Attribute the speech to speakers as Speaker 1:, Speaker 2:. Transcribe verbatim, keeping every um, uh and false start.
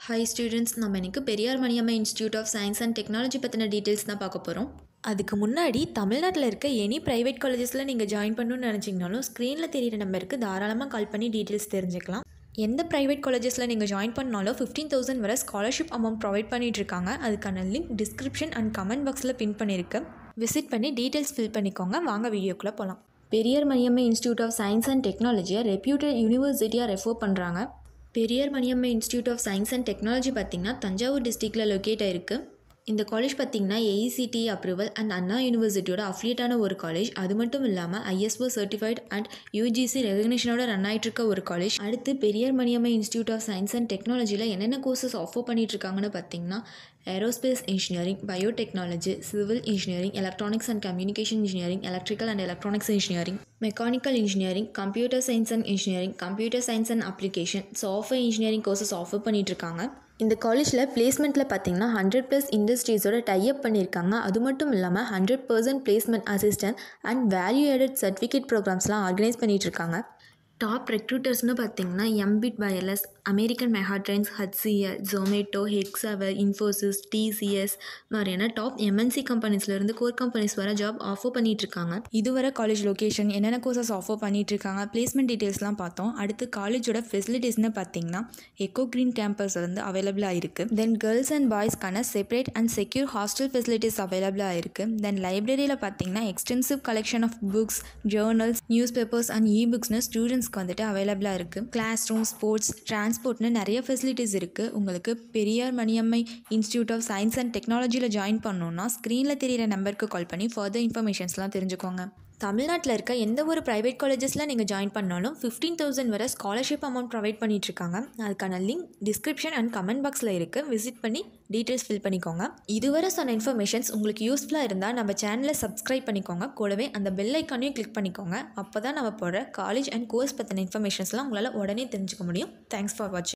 Speaker 1: Hi students, நம்ம இன்னைக்கு Periyar Maniammai institute of science and technology பற்றின டீட்டெயில்ஸ் தான் பார்க்க போகிறோம். அதுக்கு முன்னாடி தமிழ்நாட்டில் இருக்க எனி ப்ரைவேட் காலேஜஸில் நீங்கள் ஜாயின் பண்ணணும்னு நினச்சிங்கனாலும் ஸ்க்ரீனில் தெரியிற நம்பருக்கு தாராளமாக கால் பண்ணி டீட்டெயில்ஸ் தெரிஞ்சுக்கலாம். எந்த ப்ரைவேட் காலேஜஸில் நீங்கள் ஜாயின் பண்ணாலும் ஃபிஃப்டீன் தௌசண்ட் வரை ஸ்காலர்ஷிப் அமௌண்ட் ப்ரொவைட் பண்ணிட்டு இருக்காங்க. அதுக்கான லிங்க் டிஸ்கிரிப்ஷன் அண்ட் கமெண்ட் பாக்ஸில் பின் பண்ணியிருக்கேன். விசிட் பண்ணி டீட்டெயில்ஸ் ஃபில் பண்ணிக்கோங்க. வாங்க வீடியோக்குள்ளே போகலாம். Periyar Maniammai institute of science and டெக்னாலஜியை ரெப்யூட்டட் யூனிவர்சிட்டியாக ரெஃபர் பண்ணுறாங்க. Periyar Maniammai institute of science and technology பார்த்திங்கன்னா தஞ்சாவூர் டிஸ்ட்ரிக்டில் லொக்கேட் ஆகிருக்கு. இந்த காலேஜ் பார்த்திங்கன்னா ஏஇசிடி அப்ரூவல் அண்ட் அண்ணா யூனிவர்சிட்டியோட அஃபிலியேட்டான ஒரு காலேஜ். அது மட்டும் இல்லாமல் ஐஎஸ்ஓ சர்டிஃபைட் அண்ட் யூஜிசி ரெகக்னேஷனோட ரன் ஆகிட்டு இருக்க ஒரு காலேஜ். அடுத்து Periyar Maniammai institute of science and டெக்னாலஜியில் என்னென்ன கோர்சஸ் ஆஃபர் பண்ணிட்டு இருக்காங்கன்னு பார்த்திங்கன்னா aerospace engineering, biotechnology, civil engineering, electronics and communication engineering, electrical and electronics engineering, mechanical engineering, computer science and engineering, computer science and application, software engineering courses offer பண்ணிட்டு இருக்காங்க. இந்த காலேஜில் பிளேஸ்மெண்ட்டில் பார்த்திங்கன்னா ஹண்ட்ரட் ப்ளஸ் இண்டஸ்ட்ரீஸோட டைப் பண்ணியிருக்காங்க. அது மட்டும் இல்லாமல் hundred percent placement assistant and value added certificate ப்ரோக்ராம்ஸ்லாம் ஆர்கனைஸ் பண்ணிகிட்டு இருக்காங்க. டாப் ரெக்ரூட்டர்ஸ்னு பார்த்திங்கன்னா embed wireless, American Megatrends, HCL, Zomato, Hexaware, Infosys, TCS மாதிரியான டாப் எம்என்சி கம்பெனிஸ்லேருந்து கோர் கம்பெனிஸ் வர ஜாப் ஆஃபர் பண்ணிகிட்ருக்காங்க. இதுவரை காலேஜ் லொக்கேஷன், என்னென்ன கோர்சஸ் ஆஃபர் பண்ணிகிட்ருக்காங்க, பிளேஸ்மெண்ட் டீட்டெயில்ஸ்லாம் பார்த்தோம். அடுத்து காலேஜோட ஃபெசிலிட்டிஸ்னு பார்த்திங்கன்னா எக்கோ க்ரீன் கேம்பஸ் வந்து அவைலபிளாக இருக்குது. தென் கேர்ள்ஸ் அண்ட் பாய்ஸ்க்கான separate and secure hostel facilities அவைலபிளாக இருக்குது. தென் லைப்ரரியில் பார்த்திங்கன்னா extensive collection of books, journals, newspapers and e புக்ஸ்னு ஸ்டூடெண்ட்ஸ் வந்துட்டு அவைலபிளாக இருக்குது. கிளாஸ் ரூம், ஸ்போர்ட்ஸ், டிரான்ஸ்போர்ட்னு நிறைய ஃபெசிலிட்டிஸ் இருக்குது. உங்களுக்கு Periyar Maniammai institute of science and டெக்னாலஜியில் ஜாயின் பண்ணணுன்னா ஸ்க்ரீனில் தெரியிற நம்பருக்கு கால் பண்ணி ஃபர்தர் இன்ஃபர்மேஷன்ஸ்லாம் தெரிஞ்சுக்கோங்க. தமிழ்நாட்டில் இருக்க எந்த ஒரு ப்ரைவேட் காலேஜஸில் நீங்கள் ஜாயின் பண்ணாலும் ஃபிஃப்டீன் தௌசண்ட் வரை ஸ்காலர்ஷிப் அமௌண்ட் ப்ரொவைட் பண்ணிகிட்ருக்காங்க. அதுக்கான லிங்க் டிஸ்கிரிப்ஷன் அண்ட் கமெண்ட் பாக்ஸில் இருக்குது. விசிட் பண்ணி டீட்டெயில்ஸ் ஃபில் பண்ணிக்கோங்க. இதுவரை சொன்ன இன்ஃபர்மேஷன்ஸ் உங்களுக்கு யூஸ்ஃபுல்லாக இருந்தால் நம்ம சேனலை சப்ஸ்கிரைப் பண்ணிக்கோங்க. கூடவே அந்த பெல் ஐக்கானையும் கிளிக் பண்ணிக்கோங்க. அப்போ தான் நம்ம போடுற காலேஜ் அண்ட் கோர்ஸ் பற்றின இன்ஃபர்மேஷன்ஸ்லாம் உங்களால் உடனே தெரிஞ்சுக்க முடியும். தேங்க்ஸ் ஃபார் வாட்சிங்.